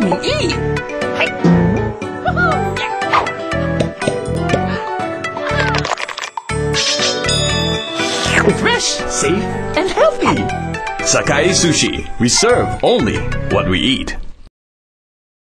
me eat. Fresh, safe, and healthy. Sakae Sushi. We serve only what we eat.